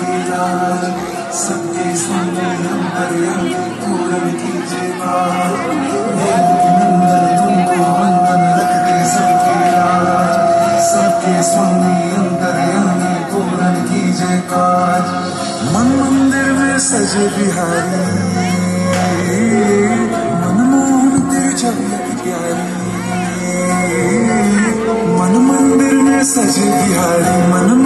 सबकी लाज, सबके सामने अंतर्यामी पूरन कीजिए काज। नंदन तुमको वंदन रखते सबकी लाज, सबके स्वामी अंतर्यामी पूरन कीजिए काज। मन मंदिर में सजे बिहारी, मनमोहन तेरी छवि प्यारी। मन मंदिर में सजे बिहारी, मन